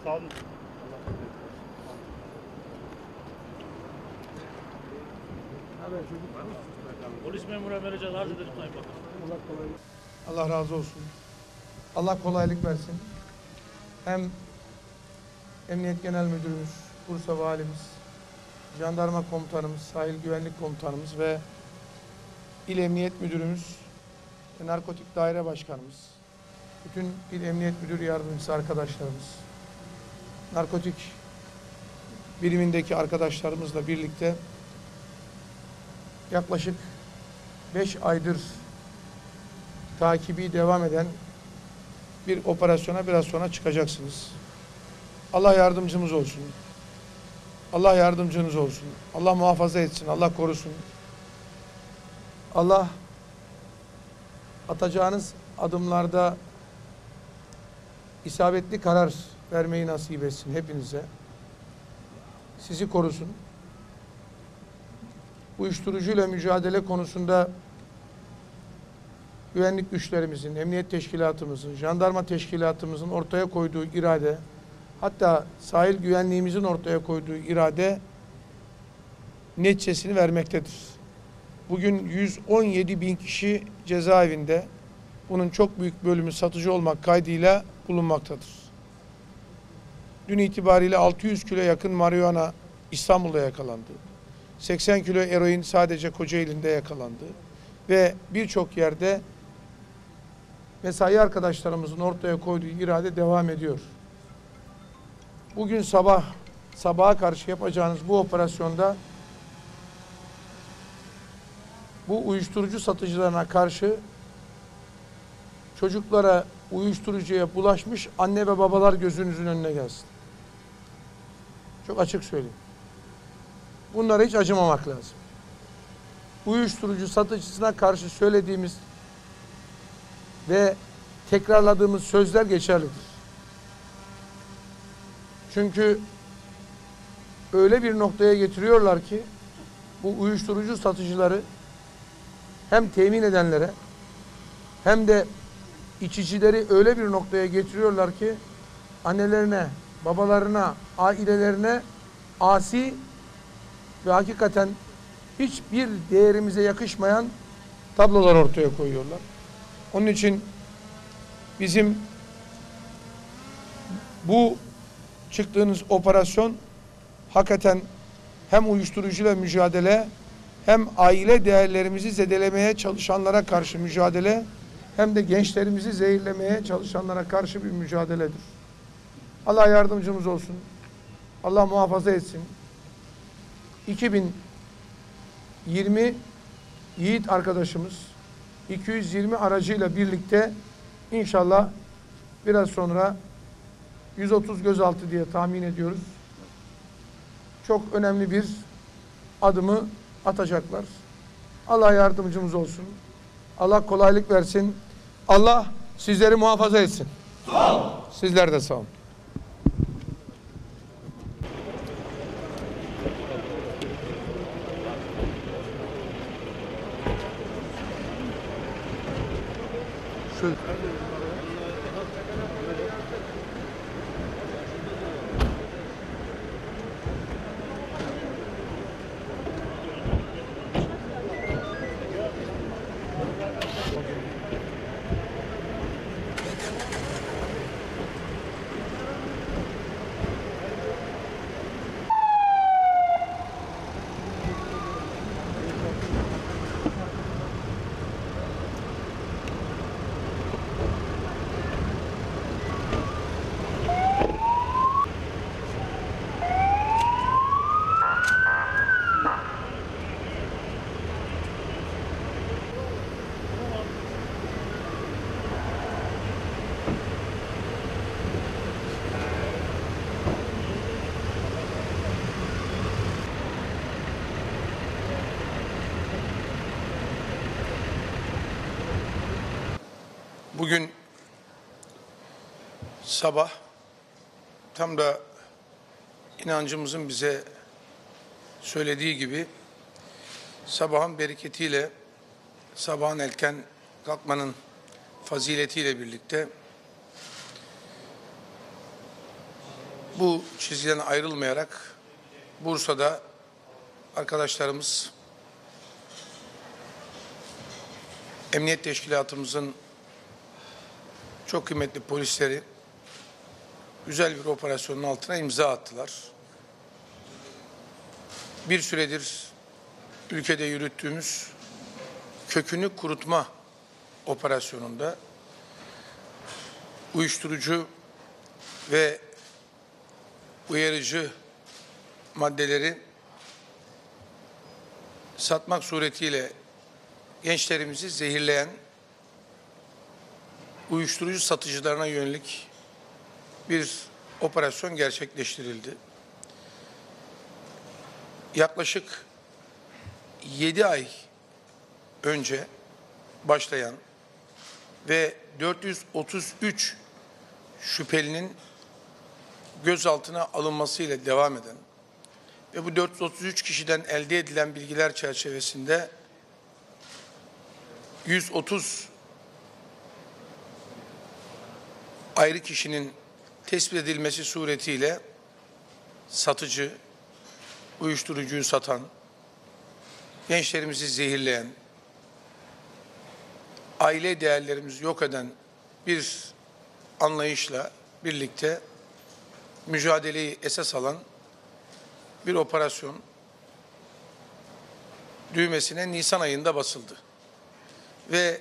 Sağ olun. Polis memuru vereceğiz. Arz edelim Sayın Bakan. Allah razı olsun. Allah kolaylık versin. Hem Emniyet Genel Müdürümüz, Bursa Valimiz, Jandarma Komutanımız, Sahil Güvenlik Komutanımız ve İl Emniyet Müdürümüz ve Narkotik Daire Başkanımız, bütün İl Emniyet Müdür Yardımcısı arkadaşlarımız, narkotik birimindeki arkadaşlarımızla birlikte yaklaşık 5 aydır takibi devam eden bir operasyona biraz sonra çıkacaksınız. Allah yardımcımız olsun. Allah yardımcınız olsun. Allah muhafaza etsin. Allah korusun. Allah atacağınız adımlarda isabetli karar vermeyi nasip etsin hepinize. Sizi korusun. Uyuşturucuyla mücadele konusunda güvenlik güçlerimizin, emniyet teşkilatımızın, jandarma teşkilatımızın ortaya koyduğu irade, hatta sahil güvenliğimizin ortaya koyduğu irade neticesini vermektedir. Bugün 117 bin kişi cezaevinde, bunun çok büyük bölümü satıcı olmak kaydıyla bulunmaktadır. Dün itibariyle 600 kilo yakın marihuana İstanbul'da yakalandı. 80 kilo eroin sadece Kocaeli'nde yakalandı. Ve birçok yerde mesai arkadaşlarımızın ortaya koyduğu irade devam ediyor. Bugün sabaha karşı yapacağınız bu operasyonda bu uyuşturucu satıcılarına karşı çocuklara uyuşturucuya bulaşmış anne ve babalar gözünüzün önüne gelsin. Çok açık söyleyeyim. Bunlara hiç acımamak lazım. Uyuşturucu satıcısına karşı söylediğimiz ve tekrarladığımız sözler geçerlidir. Çünkü öyle bir noktaya getiriyorlar ki bu uyuşturucu satıcıları hem temin edenlere hem de içicileri öyle bir noktaya getiriyorlar ki annelerine, babalarına, ailelerine asi ve hakikaten hiçbir değerimize yakışmayan tablolar ortaya koyuyorlar. Onun için bizim bu çıktığınız operasyon hakikaten hem uyuşturucuyla mücadele, hem aile değerlerimizi zedelemeye çalışanlara karşı mücadele, hem de gençlerimizi zehirlemeye çalışanlara karşı bir mücadeledir. Allah yardımcımız olsun. Allah muhafaza etsin. 2020 Yiğit arkadaşımız 220 aracıyla birlikte inşallah biraz sonra 130 gözaltı diye tahmin ediyoruz. Çok önemli bir adımı atacaklar. Allah yardımcımız olsun. Allah kolaylık versin. Allah sizleri muhafaza etsin. Sağ olun. Sizler de sağ olun. Şöyle. Bugün sabah tam da inancımızın bize söylediği gibi sabahın bereketiyle, sabahın erken kalkmanın faziletiyle birlikte Bu çizgiden ayrılmayarak Bursa'da arkadaşlarımız Emniyet Teşkilatımızın çok kıymetli polisleri güzel bir operasyonun altına imza attılar. Bir süredir ülkede yürüttüğümüz kökünü kurutma operasyonunda uyuşturucu ve uyarıcı maddeleri satmak suretiyle gençlerimizi zehirleyen uyuşturucu satıcılarına yönelik bir operasyon gerçekleştirildi. Yaklaşık 7 ay önce başlayan ve 433 şüphelinin gözaltına alınmasıyla devam eden ve bu 433 kişiden elde edilen bilgiler çerçevesinde 130 ayrı kişinin tespit edilmesi suretiyle satıcı, uyuşturucuyu satan, gençlerimizi zehirleyen, aile değerlerimizi yok eden bir anlayışla birlikte mücadeleyi esas alan bir operasyon düğmesine Nisan ayında basıldı. Ve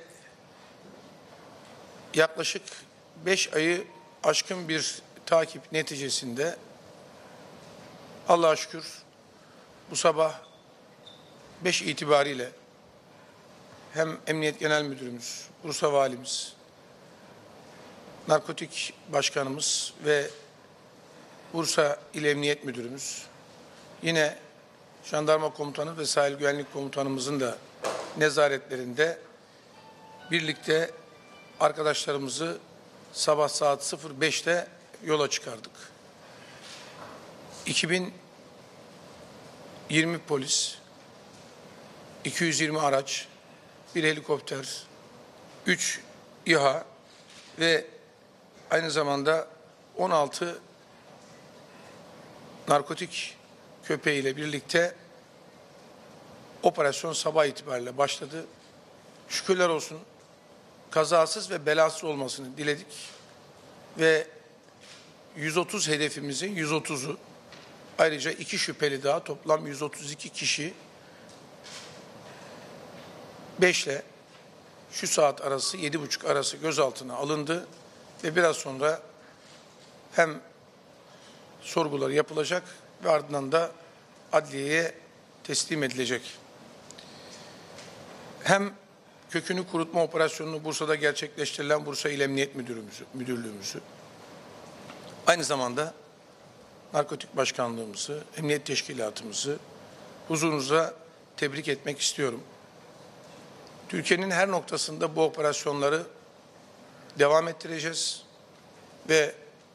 yaklaşık 5 ayı aşkın bir takip neticesinde Allah'a şükür bu sabah 5 itibariyle hem Emniyet Genel Müdürümüz, Bursa Valimiz, Narkotik Başkanımız ve Bursa İl Emniyet Müdürümüz, yine Jandarma Komutanı ve Sahil Güvenlik Komutanımızın da nezaretlerinde birlikte arkadaşlarımızı sabah saat 05'te yola çıkardık. 2020 polis, 220 araç, bir helikopter, 3 İHA ve aynı zamanda 16 narkotik köpeğiyle birlikte operasyon sabah itibariyle başladı. Şükürler olsun kazasız ve belasız olmasını diledik ve 130 hedefimizin 130'u, ayrıca 2 şüpheli daha, toplam 132 kişi 5 ile şu saat arası 7.30 arası gözaltına alındı ve biraz sonra hem sorguları yapılacak ve ardından da adliyeye teslim edilecek. Hem kökünü kurutma operasyonunu Bursa'da gerçekleştirilen Bursa İl Emniyet Müdürlüğümüzü, aynı zamanda Narkotik Başkanlığımızı, Emniyet Teşkilatımızı huzurunuza tebrik etmek istiyorum. Türkiye'nin her noktasında bu operasyonları devam ettireceğiz ve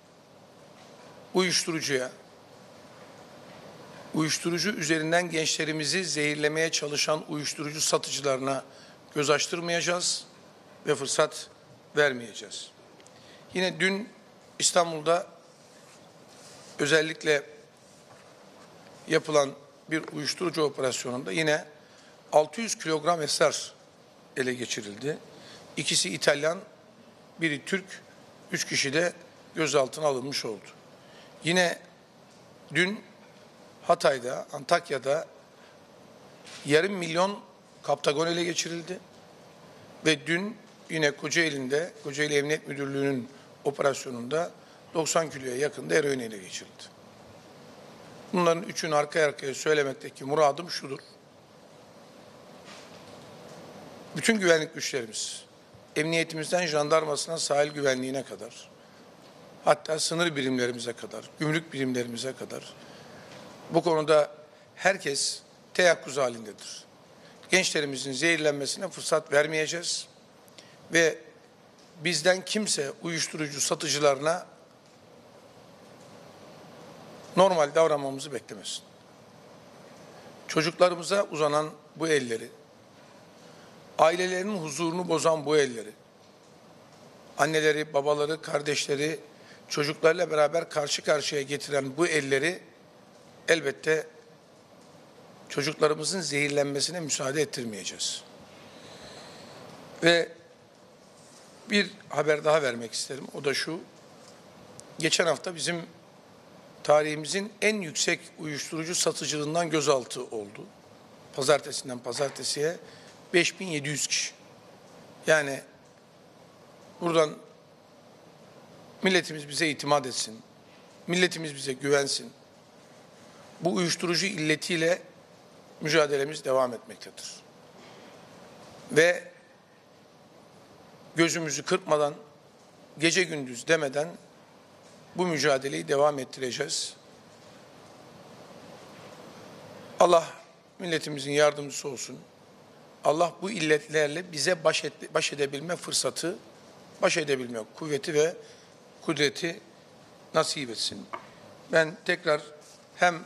uyuşturucu üzerinden gençlerimizi zehirlemeye çalışan uyuşturucu satıcılarına göz açtırmayacağız ve fırsat vermeyeceğiz. Yine dün İstanbul'da özellikle yapılan bir uyuşturucu operasyonunda yine 600 kilogram esrar ele geçirildi. İkisi İtalyan, biri Türk, 3 kişi de gözaltına alınmış oldu. Yine dün Hatay'da, Antakya'da yarım milyon kaptagon ele geçirildi. Ve dün yine Kocaeli Emniyet Müdürlüğü'nün operasyonunda 90 kiloya yakın da eroin ele geçirildi. Bunların üçünü arka arkaya söylemekteki muradım şudur. Bütün güvenlik güçlerimiz, emniyetimizden jandarmasına, sahil güvenliğine kadar, hatta sınır birimlerimize kadar, gümrük birimlerimize kadar bu konuda herkes teyakkuz halindedir. Gençlerimizin zehirlenmesine fırsat vermeyeceğiz ve bizden kimse uyuşturucu satıcılarına normal davranmamızı beklemesin. Çocuklarımıza uzanan bu elleri, ailelerinin huzurunu bozan bu elleri, anneleri, babaları, kardeşleri çocuklarla beraber karşı karşıya getiren bu elleri elbette çocuklarımızın zehirlenmesine müsaade ettirmeyeceğiz. Ve bir haber daha vermek isterim. O da şu. Geçen hafta bizim tarihimizin en yüksek uyuşturucu satıcılığından gözaltı oldu. Pazartesinden pazartesiye 5700 kişi. Yani buradan milletimiz bize itimat etsin. Milletimiz bize güvensin. Bu uyuşturucu illetiyle mücadelemiz devam etmektedir. Ve gözümüzü kırpmadan, gece gündüz demeden bu mücadeleyi devam ettireceğiz. Allah milletimizin yardımcısı olsun. Allah bu illetlerle bize baş edebilme fırsatı, baş edebilme kuvveti ve kudreti nasip etsin. Ben tekrar hem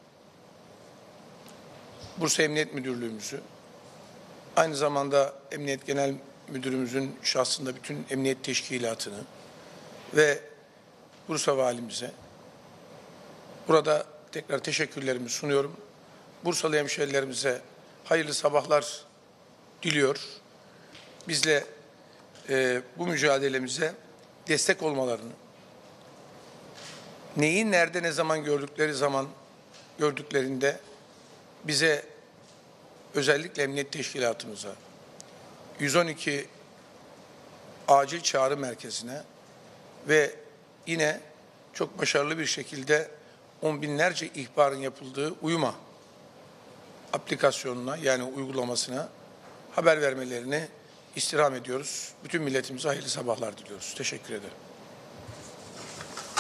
Bursa Emniyet Müdürlüğümüzü, aynı zamanda Emniyet Genel Müdürümüzün şahsında bütün emniyet teşkilatını ve Bursa Valimize burada tekrar teşekkürlerimi sunuyorum. Bursalı hemşehrilerimize hayırlı sabahlar diliyor. Bizle bu mücadelemize destek olmalarını, neyi nerede ne zaman gördüklerinde bize, özellikle emniyet teşkilatımıza, 112 acil çağrı merkezine ve yine çok başarılı bir şekilde on binlerce ihbarın yapıldığı Uyuma aplikasyonuna, yani uygulamasına haber vermelerini istirham ediyoruz. Bütün milletimize hayırlı sabahlar diliyoruz. Teşekkür ederim.